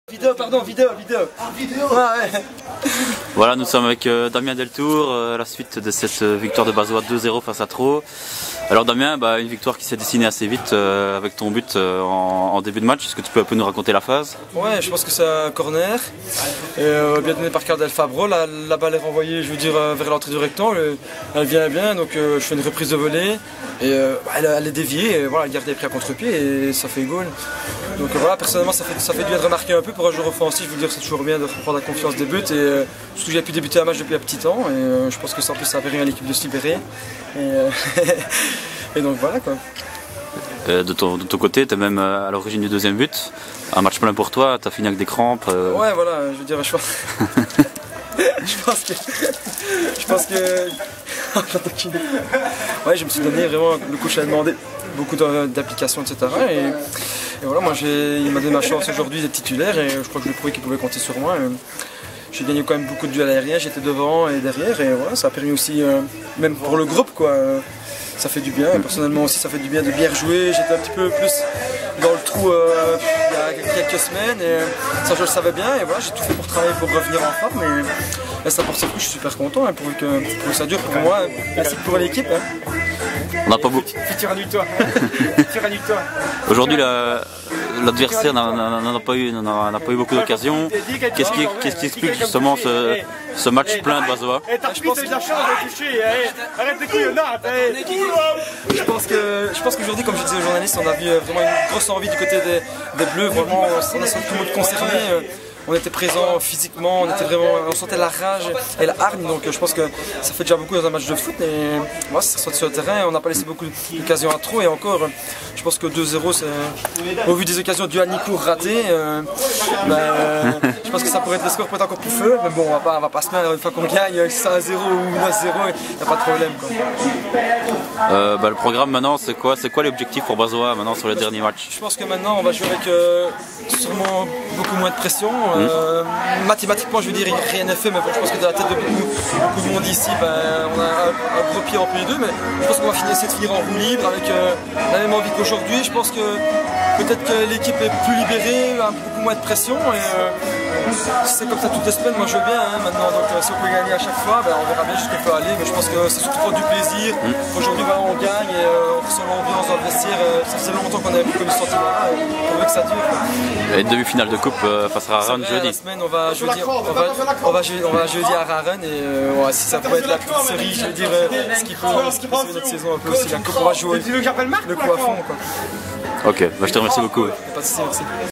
Vidéo, pardon, vidéo. Ah, vidéo. Ouais. Voilà, nous sommes avec Damien Deltour, à la suite de cette victoire de Bazois 2-0 face à Traux. Alors Damien, une victoire qui s'est dessinée assez vite avec ton but en début de match. Est-ce que tu peux un peu nous raconter la phase? Ouais, je pense que c'est un corner, bien donné par Cardel Fabro. La balle est renvoyée, je veux dire, vers l'entrée du rectangle. Elle vient bien, donc je fais une reprise de volée. Et elle est déviée, et voilà, le gardien est pris à contre-pied et ça fait goal. Donc voilà, personnellement ça fait du bien de remarquer un peu pour un joueur offensif. Je veux dire, c'est toujours bien de reprendre la confiance des buts. Et surtout que j'ai pu débuter un match depuis un petit temps et je pense que ça en plus ça a permis à l'équipe de se libérer. Et donc voilà quoi. De ton côté, tu es même à l'origine du deuxième but. Un match plein pour toi, tu as fini avec des crampes. Ouais, voilà, je veux dire, je pense que ouais, je me suis donné vraiment, le coach a demandé beaucoup d'applications, etc. Et voilà, moi il m'a donné ma chance aujourd'hui d'être titulaire et je crois que je lui ai prouvé qu'il pouvait compter sur moi. J'ai gagné quand même beaucoup de duels aériens, j'étais devant et derrière et voilà, ça a permis aussi, même pour le groupe quoi, ça fait du bien. Et personnellement aussi ça fait du bien de bien jouer, j'étais un petit peu plus dans le trou il y a quelques semaines et ça je le savais bien et voilà, j'ai tout fait pour travailler pour revenir en forme et là ça porte ses fruits, je suis super content hein, pour que ça dure pour moi, ainsi que pour l'équipe. Hein. On n'a pas beaucoup. Futur toi. Aujourd'hui, l'adversaire n'a pas eu beaucoup d'occasions. Qu'est-ce qui explique justement ce match plein de Bazois? Je pense qu'aujourd'hui, comme je disais aux journalistes, on a vu vraiment une grosse envie du côté des Bleus. Vraiment, on a senti tout le monde concerné. On était présent physiquement, on sentait la rage et la hargne, donc je pense que ça fait déjà beaucoup dans un match de foot. Et moi, ça se sur le terrain, on n'a pas laissé beaucoup d'occasions à trop. Et encore, je pense que 2-0, au vu des occasions du Nicourt ratées, je pense que ça pourrait être le score peut être encore plus feu. Mais bon, on va pas se plaindre une fois qu'on gagne, 6-0 ou 9-0, il n'y a pas de problème. Le programme maintenant, c'est quoi l'objectif pour Bazois maintenant sur les derniers matchs? Je pense que maintenant, on va jouer avec sûrement beaucoup moins de pression. Mathématiquement, je veux dire, rien n'est fait, mais bon, je pense que dans la tête de beaucoup de monde ici, on a un gros pied entre les deux, mais je pense qu'on va essayer de finir en roue libre avec la même envie qu'aujourd'hui. Je pense que peut-être que l'équipe est plus libérée, a beaucoup moins de pression, et c'est comme ça toutes les semaines, moi je veux bien hein, maintenant, donc si on peut gagner à chaque fois, on verra bien jusqu'où on peut aller, mais je pense que c'est surtout pour du plaisir. Aujourd'hui, on gagne et on ressent l'ambiance dans le vestiaire, ça faisait longtemps qu'on avait plus connu ce sentiment-là, et on veut que ça dure. Et demi-finale de coupe face à Raren jeudi. La semaine, on va jeudi à Raren et si ça peut être la petite série, je veux dire, ce qui peut sauver notre saison un peu aussi. La coupe, on va jouer le coup à fond. Quoi. Ok, je te remercie beaucoup. Pas de soucis, merci.